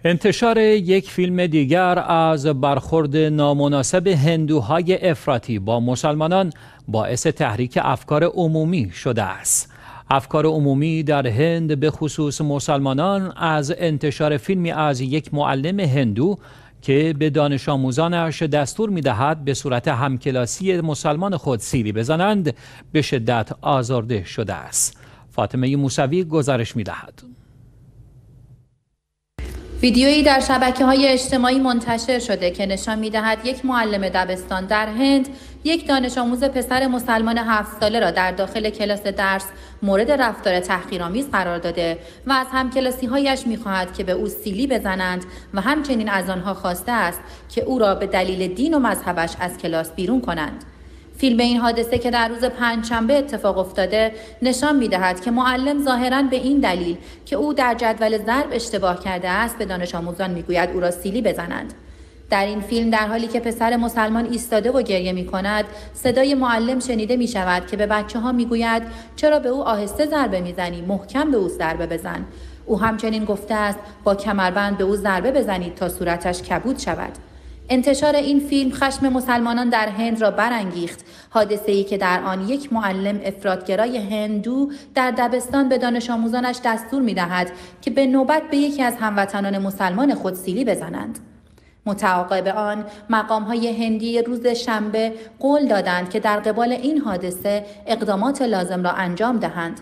انتشار یک فیلم دیگر از برخورد نامناسب هندوهای افراطی با مسلمانان باعث تحریک افکار عمومی شده است. افکار عمومی در هند به خصوص مسلمانان از انتشار فیلمی از یک معلم هندو که به دانش آموزانش دستور می‌دهد به صورت همکلاسی مسلمان خود سیلی بزنند به شدت آزرده شده است. فاطمه موسوی گزارش می‌دهد. ویدیویی در شبکه‌های اجتماعی منتشر شده که نشان می‌دهد یک معلم دبستان در هند یک دانش آموز پسر مسلمان 7 ساله را در داخل کلاس درس مورد رفتار تحقیرآمیز قرار داده و از همکلاسی‌هایش می‌خواهد که به او سیلی بزنند و همچنین از آنها خواسته است که او را به دلیل دین و مذهبش از کلاس بیرون کنند. فیلم این حادثه که در روز پنجشنبه اتفاق افتاده نشان می‌دهد که معلم ظاهراً به این دلیل که او در جدول ضرب اشتباه کرده است به دانش آموزان می‌گوید او را سیلی بزنند. در این فیلم در حالی که پسر مسلمان ایستاده و گریه می‌کند، صدای معلم شنیده می‌شود که به بچه‌ها می‌گوید چرا به او آهسته ضربه می‌زنی، محکم به او ضربه بزن. او همچنین گفته است با کمربند به او ضربه بزنید تا صورتش کبود شود. انتشار این فیلم خشم مسلمانان در هند را برانگیخت، حادثه‌ای که در آن یک معلم افراط‌گرای هندو در دبستان به دانش آموزانش دستور می‌دهد که به نوبت به یکی از هموطنان مسلمان خود سیلی بزنند. متعاقب آن مقام‌های هندی روز شنبه قول دادند که در قبال این حادثه اقدامات لازم را انجام دهند.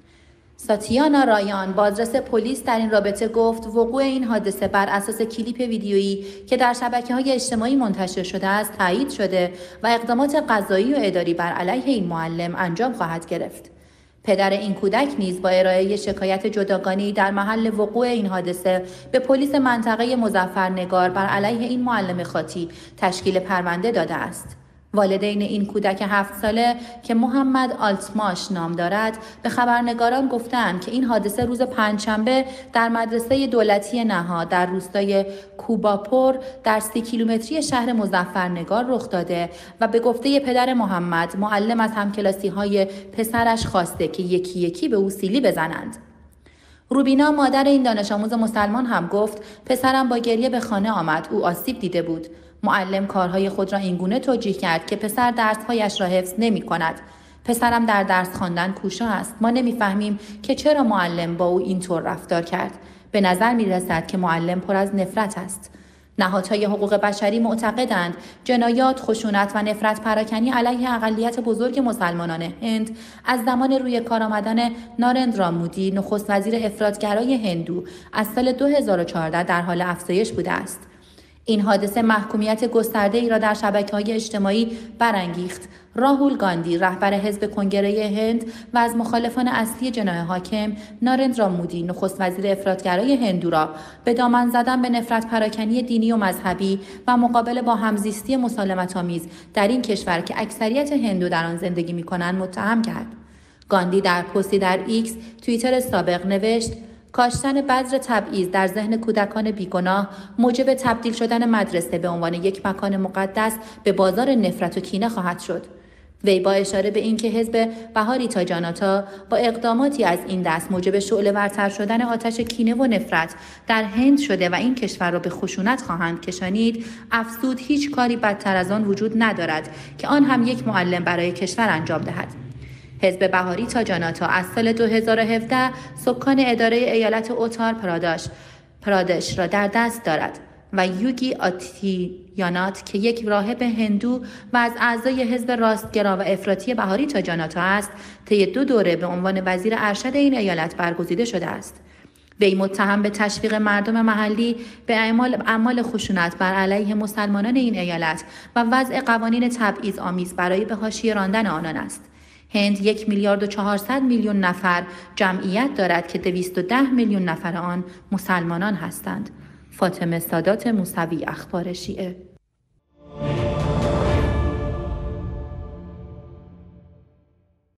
ساتیانا رایان بازرس پلیس در این رابطه گفت وقوع این حادثه بر اساس کلیپ ویدیویی که در شبکه‌های اجتماعی منتشر شده است تایید شده و اقدامات قضایی و اداری بر علیه این معلم انجام خواهد گرفت. پدر این کودک نیز با ارائه شکایت جداگانه‌ای در محل وقوع این حادثه به پلیس منطقه مظفرنگار بر علیه این معلم خاطی تشکیل پرونده داده است. والدین این کودک 7 ساله که محمد آلتماش نام دارد به خبرنگاران گفتند که این حادثه روز پنجشنبه در مدرسه دولتی نها در روستای کوباپور در 30 کیلومتری شهر مظفرنگار رخ داده و به گفته پدر محمد معلم از همکلاسی‌های پسرش خواسته که یکی یکی به او سیلی بزنند. روبینا مادر این دانش آموز مسلمان هم گفت پسرم با گریه به خانه آمد، او آسیب دیده بود. معلم کارهای خود را اینگونه توجیه کرد که پسر درس‌هایش را حفظ نمی‌کند. پسرم در درس خواندن کوشا است. ما نمی‌فهمیم که چرا معلم با او اینطور رفتار کرد. به نظر می‌رسد که معلم پر از نفرت است. نهادهای حقوق بشری معتقدند جنایات، خشونت و نفرت پراکنی علیه اقلیت بزرگ مسلمانان هند از زمان روی کار آمدن نارندرا مودی نخست وزیر افراط‌گرای هندو از سال 2014 در حال افزایش بوده است. این حادثه محکومیت گسترده‌ای را در شبکه‌های اجتماعی برانگیخت. راهول گاندی رهبر حزب کنگره هند و از مخالفان اصلی جناح حاکم نارندرا مودی نخست وزیر افراط‌گرای هندو را به دامن زدن به نفرت پراکنی دینی و مذهبی و مقابله با همزیستی مسالمت‌آمیز در این کشور که اکثریت هندو در آن زندگی می‌کنند متهم کرد. گاندی در پستی در ایکس توییتر سابق نوشت کاشتن بذر تبعیض در ذهن کودکان بیگناه موجب تبدیل شدن مدرسه به عنوان یک مکان مقدس به بازار نفرت و کینه خواهد شد. وی با اشاره به اینکه حزب بهاریتا جاناتا با اقداماتی از این دست موجب شعله‌ورتر شدن آتش کینه و نفرت در هند شده و این کشور را به خشونت خواهند کشانید، افزود هیچ کاری بدتر از آن وجود ندارد که آن هم یک معلم برای کشور انجام دهد. حزب بهاریتا جاناتا از سال 2017 سکان اداره ایالت اوتار پرادش را در دست دارد و یوگی آتییانات که یک راهب هندو و از اعضای حزب راستگرا و افراطی بهاریتا جاناتا است، طی 2 دوره به عنوان وزیر ارشد این ایالت برگزیده شده است. وی متهم به تشویق مردم محلی به اعمال خشونت بر علیه مسلمانان این ایالت و وضع قوانین تبعیض آمیز برای به حاشیه راندن آنان است. هند 1,400,000,000 نفر جمعیت دارد که 210 میلیون نفر آن مسلمانان هستند. فاطمه سادات موسوی، اخبار شیعه.